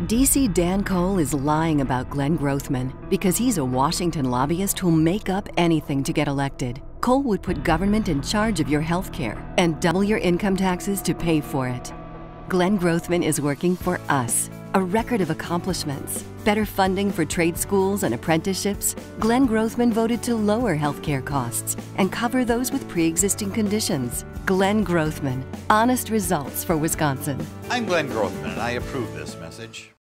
DC Dan Cole is lying about Glenn Grothman because he's a Washington lobbyist who'll make up anything to get elected. Cole would put government in charge of your health care and double your income taxes to pay for it. Glenn Grothman is working for us, a record of accomplishments, better funding for trade schools and apprenticeships. Glenn Grothman voted to lower health care costs and cover those with pre-existing conditions. Glenn Grothman, honest results for Wisconsin. I'm Glenn Grothman, and I approve this message.